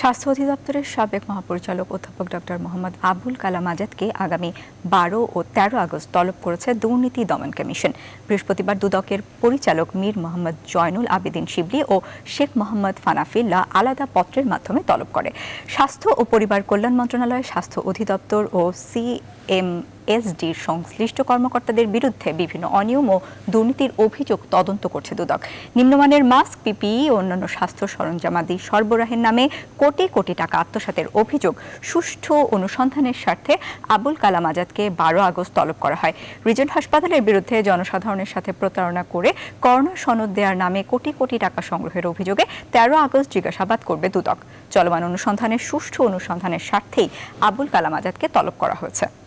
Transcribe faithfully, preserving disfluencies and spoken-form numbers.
স্বাস্থ্য অধিদপ্তরের সাবেক মহাপরিচালক অধ্যাপক ডক্টর মোহাম্মদ আবুল কালাম আজাদকে আগামী বারো ও তেরো আগস্ট তলব করেছে দুর্নীতি দমন কমিশন। বৃহস্পতিবার দুদকের পরিচালক মীর মোহাম্মদ জয়নুল আবেদিন শিবলি ও শেখ মোহাম্মদ ফানাফিল্লাহ আলাদা পত্রের মাধ্যমে তলব করে। স্বাস্থ্য ও পরিবার কল্যাণ মন্ত্রণালয়, স্বাস্থ্য অধিদপ্তর ও সিএমএসডির সংশ্লিষ্ট কর্মকর্তাদের বিরুদ্ধে বিভিন্ন অনিয়ম ও দুর্নীতির অভিযোগ তদন্ত করছে দুদক। নিম্নমানের মাস্ক, পিপিই ও অন্যান্য স্বাস্থ্য সরঞ্জামাদি সরবরাহের নামে কোটি কোটি টাকা আত্মসাতের অভিযোগ সুষ্ঠু অনুসন্ধানের স্বার্থে আবুল কালাম আজাদকে বারো আগস্ট তলব করা হয়। রিজেন্ট হাসপাতালের বিরুদ্ধে জনসাধারণের সাথে প্রতারণা করে করোনা সনদ দেওয়ার নামে কোটি কোটি টাকা সংগ্রহের অভিযোগে তেরো আগস্ট জিজ্ঞাসাবাদ করবে দুদক। চলমান অনুসন্ধানের সুষ্ঠু অনুসন্ধানের স্বার্থেই আবুল কালাম আজাদকে তলব করা হয়েছে।